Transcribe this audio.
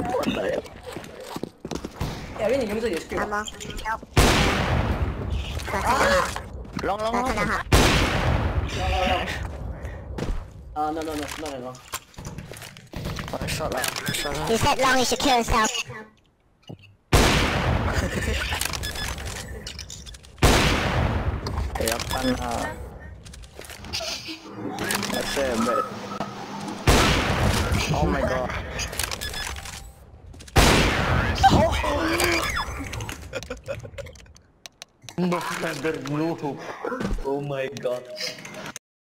What the hell? Yeah, we need to use your skill. Ammo. Nope. Long, long, long. No, not at all. One shot lah. He said long he should kill himself. Kayapan lah. That's a bit. Oh my god. No, no. Oh my god.